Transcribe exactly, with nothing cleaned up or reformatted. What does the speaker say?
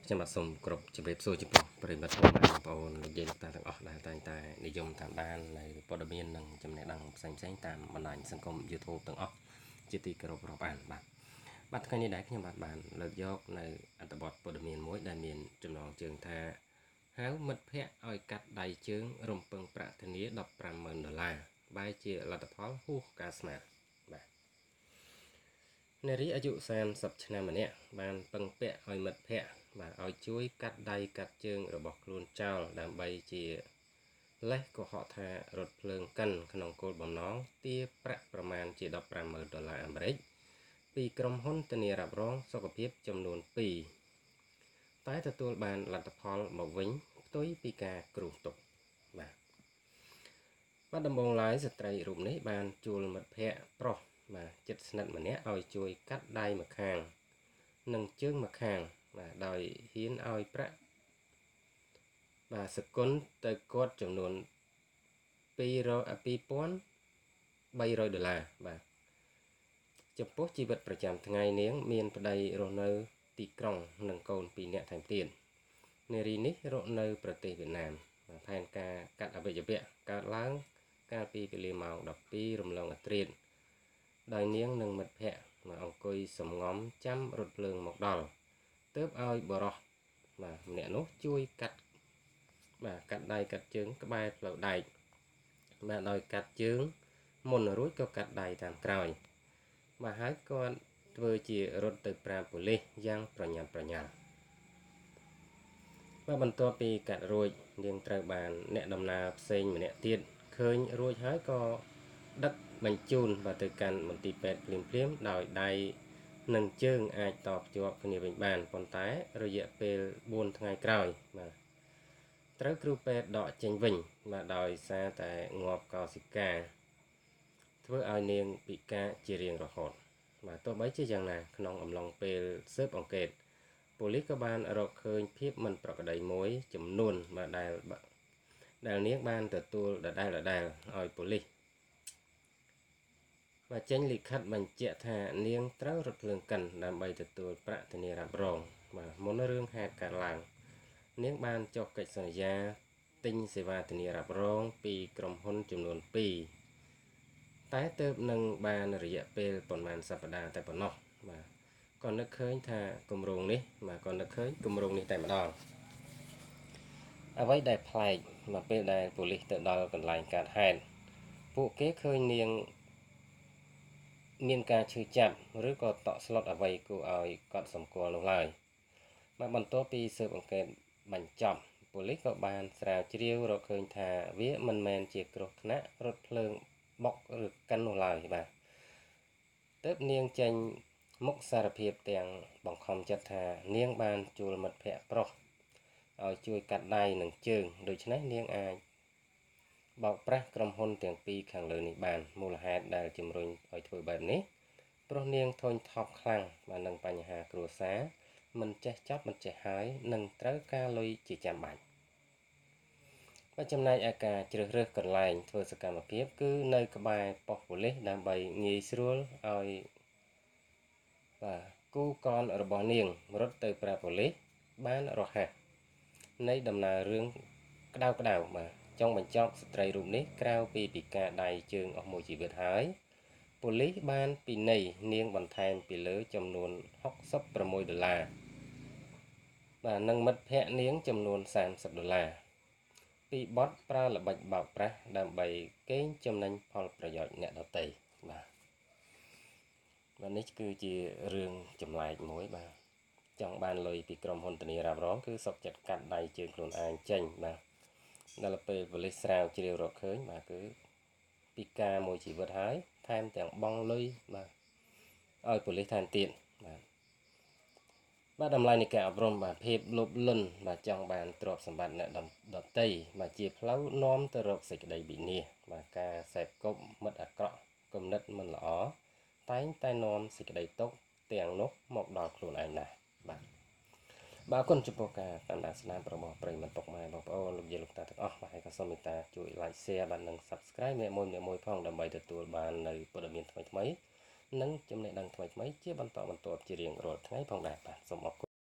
ខ្ញុំបាទសូមគោរពជម្រាបសួរចំពោះប្រិយមិត្តបងប្អូនលោកយាយលោកតាទាំងអស់ដែលតែងតែនិយមតាមដាននៅព័ត៌មាននិងចំណេះដឹងផ្សេងៗតាមបណ្ដាញសង្គម YouTube ទាំងអស់ជាទីគោរពរាប់អានបាទបាទថ្ងៃនេះដែរខ្ញុំបាទបានលើកយកនៅអត្ថបទព័ត៌មានមួយដែលមានចំណងជើងថាហៅមិត្តភ័ក្តិឲ្យកាត់ដៃជើងរំពឹងប្រាក់ធានាដប់ប្រាំម៉ឺនដុល្លារបែរជាលទ្ធផលហួសការស្មានបាទនារីអាយុសាមសិបឆ្នាំម្នាក់បានពឹងពាក់ឲ្យមិត្តភ័ក្តិបាទឲ្យជួយកាត់ដៃកាត់ជើងរបស់ខ្លួនចោលដើម្បីជាលេសកុហកថារថភ្លើងកិនក្នុងគោលបំណងទារប្រាក់ប្រមាណជាដប់ប្រាំម៉ឺនដុល្លារអាមេរិកពីក្រុមហ៊ុនធានារ៉ាប់រងសុខភាពចំនួនពីរតែទទួលបានលទ្ធផលមកវិញផ្ទុយពីការគ្រោងទុកបាទបាទដំបូងឡើយស្ត្រីរូបនេះបានជួលមិត្តភ័ក្តិប្រុសបាទចិត្តស្និទ្ធម្នាក់ឲ្យជួយកាត់ដៃម្ខាងនិងជើងម្ខាងបាទដោយហ៊ានឲ្យប្រាក់បាទសគុណទៅគាត់ចំនួនពីរពាន់បីរយដុល្លារបាទចំពោះជីវិតប្រចាំថ្ងៃនាងមានប្តីរស់នៅទីក្រុងនិងកូនពីរនាក់ថែមទៀតនារីនេះរស់នៅប្រទេសវៀតណាមផែនការកាត់អវយវៈកើតឡើងកាលពីវេលាម៉ោងដប់ពីររំលងអធ្រាត្រដោយនាងនិងមិត្តភ័ក្តិមកអង្គុយសំងំចាំរថភ្លើងមកដល់ទើបឲ្យបរោះបាទម្នាក់នោះជួយកាត់បាទកាត់ដៃកាត់ជើងក្បែរផ្លូវដែកបាទដោយកាត់ជើងមុនរួចក៏កាត់ដៃតាមក្រោយបាទហើយគាត់ធ្វើជារត់ទៅប្រាប់ប៉ូលីសយ៉ាងប្រញាប់ប្រញាល់បាទបន្ទាប់ពីកាត់រួចនាងត្រូវបានអ្នកដំណើរផ្សេងម្នាក់ទៀតឃើញរួចហើយក៏ដឹកបញ្ជូនបាទទៅកាន់មន្ទីរពេទ្យភ្លាមភ្លាមដោយដៃនិងជើងអាចតភ្ជាប់គ្នាវិញបានប៉ុន្តែរយៈពេលបួនថ្ងៃក្រោយបាទត្រូវគ្រូពេទ្យដកចេញវិញបាទដោយសារតែងាប់កោសិកាធ្វើឲ្យនាងពិការជារៀងរហូតបាទទោះបីជាយ៉ាងណាក្នុងអំឡុងពេលស៊ើបអង្កេតប៉ូលីសក៏បានរកឃើញភាពមិនប្រក្រតីមួយចំនួនបាទដែលដែលនាងបានទទួលដដែលដដែលឲ្យប៉ូលីសបាទចេញលិខិតបញ្ជាក់ថានាងត្រូវរត់ភ្លើងកិនដើម្បីទទួលប្រាក់ធានារ៉ាប់រងបាទមុនរឿងហេតុកើតឡើងនាងបានចុះកិច្ចសន្យាទិញសេវាធានារ៉ាប់រងពីក្រុមហ៊ុនចំនួនពីរតែទើបនឹងបានរយៈពេលប្រហែលសប្តាហ៍តែប៉ុណ្ណោះបាទក៏នឹកឃើញថាគម្រោងនេះបាទក៏នឹកឃើញគម្រោងនេះតែម្ដងអ្វីដែលប្លែកមកពេលដែលប៉ូលីសទៅដល់កន្លែងកើតហេតុពួកគេឃើញនាងមានការឈឺចាប់ឬក៏តក់ស្លុតអ្វីគួរឲ្យកត់សម្គាល់នោះឡើយបាទបន្ទាប់ពីស៊ើបអង្កេតបញ្ចប់ប៉ូលីសក៏បានស្រាវជ្រាវរកឃើញថាវាមិនមែនជាគ្រោះថ្នាក់រថភ្លើងបុកឬកិននោះឡើយបាទទើបនាងចេញមុខសារភាពទាំងបង្ខំចិត្តថានាងបានជួលមិត្តភ័ក្តិប្រុសឲ្យជួយកាត់ដៃនិងជើងដូច្នេះនាងអាចបោកប្រាស់ក្រុមហ៊ុនទាំងពីរខាងលើនេះបានមូលហេតុដែលជំរុញឲ្យធ្វើបែបនេះព្រោះនាងធុញថប់ខ្លាំងបាននឹងបញ្ហាគ្រួសារមិនចេះចប់មិនចេះហើយនឹងត្រូវការលុយជាចាំបាច់បើចំណែកឯការជ្រើសរើសកន្លែងធ្វើសកម្មភាពគឺនៅក្បែរប៉ុស្តិ៍ប៉ូលីសដើម្បីងាយស្រួលឲ្យបាទគូកនរបស់នាងរត់ទៅប្រាប់ប៉ូលីសបានរហ័សនៃដំណើររឿងក្តៅក្តៅបាទចុងបញ្ចប់ស្ត្រីរូបនេះក្រៅពីពិការដៃជើងអស់មួយជីវិតហើយប៉ូលីសបានពិន័យនាងបន្ថែមពីលើចំនួនហុកសិបប្រាំមួយដុល្លារបាទនិងមិត្តភ័ក្តិនាងចំនួនសាមសិបដុល្លារពីបទប្រើល្បិចបោកប្រាស់ដើម្បីកេងចំណេញផលប្រយោជន៍អ្នកដទៃបាទបាទនេះគឺជារឿងចម្លែកមួយបាទចង់បានលុយពីក្រុមហ៊ុនធានារ៉ាប់រងគឺសុខចិត្តកាត់ដៃជើងខ្លួនឯងចេញបាទដល់ពេលប៉ូលីសស្រាវជ្រាវរកឃើញបាទគឺពិការមួយជីវិតហើយថែមទាំងបង់លុយបាទឲ្យប៉ូលីសថែមទៀតបាទបាទតម្លៃនៃការអប់រំបាទភាពលោភលន់បាទចង់បានទ្រព្យសម្បត្តិអ្នកដទៃបាទជាផ្លូវនាំទៅរកសេចក្តីវិនាសបាទការសេពគប់មិត្តអាក្រក់គំនិតមិនល្អតែងតែនាំសេចក្តីទុក្ខទាំងនោះមកដល់ខ្លួនឯងណាបាទបាទអរគុណចំពោះការតាមដានស្នាមរបស់ប្រិយមិត្តពុកម៉ែបងប្អូនលោកយាយលោកតាទាំងអស់បាទហើយក៏សូមមេត្តាជួយ like share បាទនិង subscribe ម្នាក់មួយម្នាក់មួយផងដើម្បីទទួលបាននៅព័ត៌មានថ្មីៗនិងចំណេះដឹងថ្មីៗជាបន្តបន្ទាប់ជារៀងរាល់ថ្ងៃផងដែរបាទសូមអរ